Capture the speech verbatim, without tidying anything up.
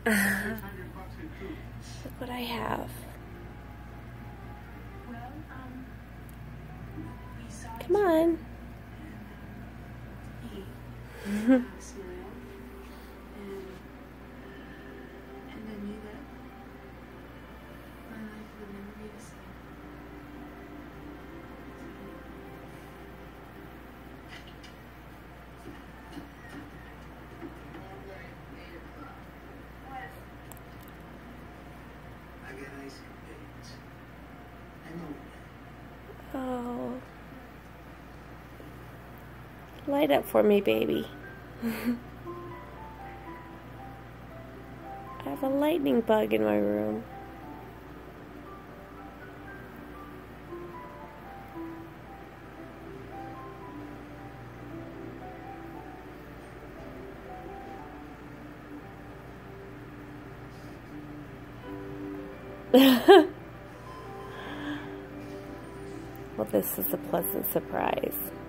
Look what I have. Come on. Oh. Light up for me, baby. I have a lightning bug in my room. Well, this is a pleasant surprise.